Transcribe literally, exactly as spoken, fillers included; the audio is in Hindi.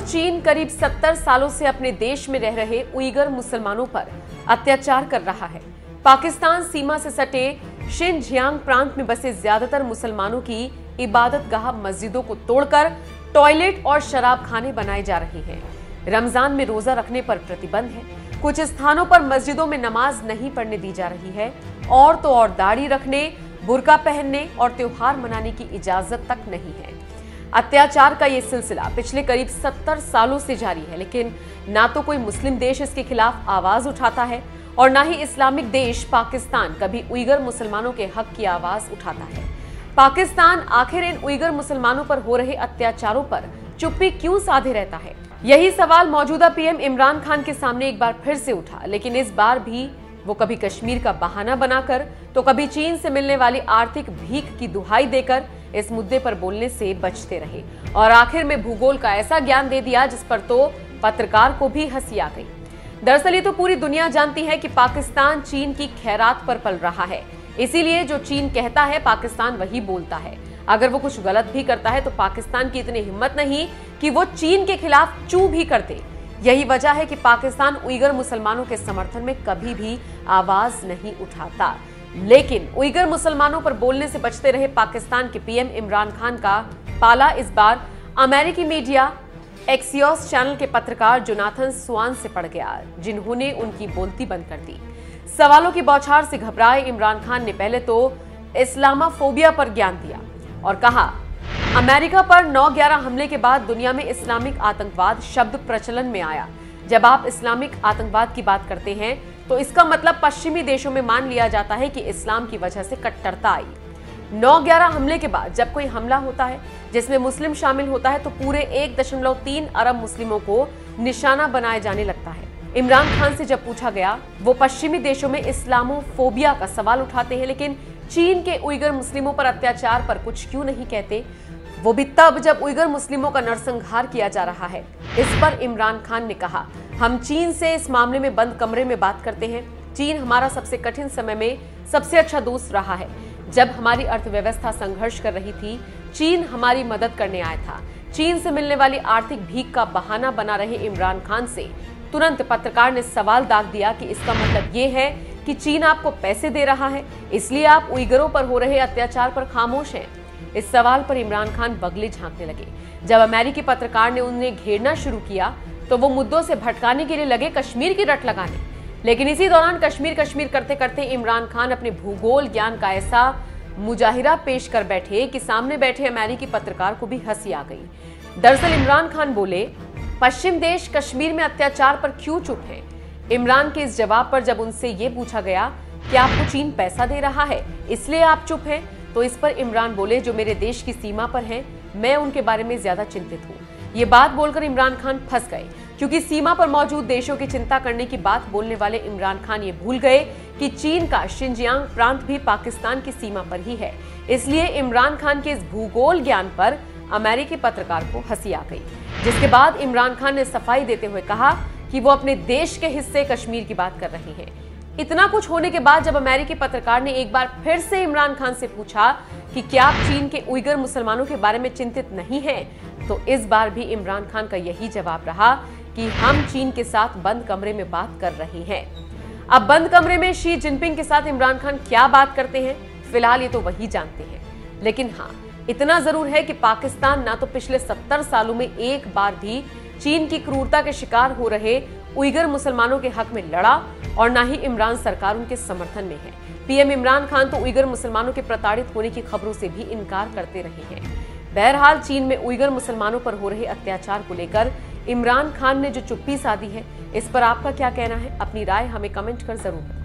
चीन करीब सत्तर सालों से अपने देश में रह रहे उइगर मुसलमानों पर अत्याचार कर रहा है। पाकिस्तान सीमा से सटे शिनजियांग प्रांत में बसे ज्यादातर मुसलमानों की इबादतगाह मस्जिदों को तोड़कर टॉयलेट और शराब खाने बनाए जा रहे हैं। रमजान में रोजा रखने पर प्रतिबंध है। कुछ स्थानों पर मस्जिदों में नमाज नहीं पढ़ने दी जा रही है और तो और दाढ़ी रखने, बुर्का पहनने और त्योहार मनाने की इजाजत तक नहीं है। अत्याचार का ये सिलसिला पिछले करीब सत्तर सालों से जारी है, लेकिन ना तो कोई मुस्लिम देश इसके खिलाफ आवाज उठाता है और ना ही इस्लामिक देश पाकिस्तान कभी उइगर मुसलमानों के हक की आवाज उठाता है। पाकिस्तान आखिर इन उइगर मुसलमानों पर हो रहे अत्याचारों पर चुप्पी क्यों साधे रहता है? यही सवाल मौजूदा पीएम इमरान खान के सामने एक बार फिर से उठा, लेकिन इस बार भी वो कभी कश्मीर का बहाना बनाकर तो कभी चीन से मिलने वाली आर्थिक भीख की दुहाई देकर इस मुद्दे पर बोलने से बचते रहे और आखिर में भूगोल का ऐसा ज्ञान दे दिया जिस पर तो पत्रकार को भी हंसी आ गई। दरअसल ये तो पूरी दुनिया जानती है कि पाकिस्तान चीन की खैरात पर पल रहा है, इसीलिए जो चीन कहता है पाकिस्तान वही बोलता है। अगर वो कुछ गलत भी करता है तो पाकिस्तान की इतनी हिम्मत नहीं कि वो चीन के खिलाफ चू भी कर दे। यही वजह है कि पाकिस्तान उइगर मुसलमानों के समर्थन में कभी भी आवाज नहीं उठाता। लेकिन उइगर मुसलमानों पर बोलने से बचते रहे पाकिस्तान के पीएम इमरान खान का पाला इस बार अमेरिकी मीडिया एक्सियोस चैनल के पत्रकार जोनाथन स्वान से पड़ गया, जिन्होंने उनकी बोलती बंद कर दी। सवालों की बौछार से घबराए इमरान खान ने पहले तो इस्लामोफोबिया पर ज्ञान दिया और कहा, अमेरिका पर नौ ग्यारह हमले के बाद दुनिया में इस्लामिक आतंकवाद शब्द प्रचलन में आया। जब आप इस्लामिक आतंकवाद की बात करते हैं तो इसका मतलब पश्चिमी देशों में मान लिया जाता है कि इस्लाम की वजह से कट्टरता आई। नौ ग्यारह हमले के बाद जब कोई हमला होता है जिसमें मुस्लिम शामिल होता है तो पूरे एक दशमलव तीन अरब मुस्लिमों को निशाना बनाए जाने लगता है। इमरान खान से जब पूछा गया, वो पश्चिमी देशों में इस्लामोफोबिया का सवाल उठाते हैं, लेकिन चीन के उइगर मुस्लिमों पर अत्याचार पर कुछ क्यों नहीं कहते, वो भी तब जब उइगर मुस्लिमों का नरसंहार किया जा रहा है। इस पर इमरान खान ने कहा, हम चीन से इस मामले में बंद कमरे में बात करते हैं। चीन हमारा सबसे कठिन समय में सबसे अच्छा दोस्त रहा है। जब हमारी अर्थव्यवस्था संघर्ष कर रही थी, चीन हमारी मदद करने आया था। चीन से मिलने वाली आर्थिक भीख का बहाना बना रहे इमरान खान से तुरंत पत्रकार ने सवाल दाग दिया कि इसका मतलब ये है कि चीन आपको पैसे दे रहा है, इसलिए आप उइगरों पर हो रहे अत्याचार पर खामोश हैं। इस सवाल पर इमरान खान बगले झांकने लगे। जब अमेरिकी पत्रकार ने उन्हें घेरना शुरू किया तो वो मुद्दों से भटकाने के लिए लगे कश्मीर की रट लगाने। लेकिन इसी दौरान कश्मीर कश्मीर करते करते इमरान खान अपने भूगोल ज्ञान का ऐसा मुजाहिरा पेश कर बैठे कि सामने बैठे अमेरिकी पत्रकार को भी हंसी आ गई। दरअसल इमरान खान बोले, पश्चिम देश कश्मीर में अत्याचार पर क्यों चुप हैं? इमरान के इस जवाब पर जब उनसे ये पूछा गया कि आपको चीन पैसा दे रहा है इसलिए आप चुप हैं, तो इस पर इमरान बोले, जो मेरे देश की सीमा पर हैं, मैं उनके बारे में ज्यादा चिंतित हूँ। ये बात बोलकर इमरान खान फंस गए, क्योंकि सीमा पर मौजूद देशों की चिंता करने की बात बोलने वाले इमरान खान ये भूल गए कि चीन का शिनजियांग प्रांत भी पाकिस्तान की सीमा पर ही है। इसलिए इमरान खान के इस भूगोल ज्ञान पर अमेरिकी पत्रकार को हंसी आ गई, जिसके बाद इमरान खान ने सफाई देते हुए कहा कि वो अपने देश के हिस्से कश्मीर की बात कर रहे हैं। इतना कुछ होने के बाद जब अमेरिकी पत्रकार ने एक बार फिर से इमरान खान से पूछा कि क्या आप चीन के उइगर मुसलमानों के बारे में चिंतित नहीं हैं, तो इस बार भी इमरान खान का यही जवाब रहा कि हम चीन के साथ बंद कमरे में बात कर रहे हैं। अब बंद कमरे में शी जिनपिंग के साथ इमरान खान क्या बात करते हैं, फिलहाल ये तो वही जानते हैं। लेकिन हाँ, इतना जरूर है कि पाकिस्तान ना तो पिछले सत्तर सालों में एक बार भी चीन की क्रूरता के शिकार हो रहे उइगर मुसलमानों के हक में लड़ा और ना ही इमरान सरकार उनके समर्थन में है। पीएम इमरान खान तो उइगर मुसलमानों के प्रताड़ित होने की खबरों से भी इनकार करते रहे हैं। बहरहाल चीन में उइगर मुसलमानों पर हो रहे अत्याचार को लेकर इमरान खान ने जो चुप्पी साधी है, इस पर आपका क्या कहना है? अपनी राय हमें कमेंट कर जरूर बताएं।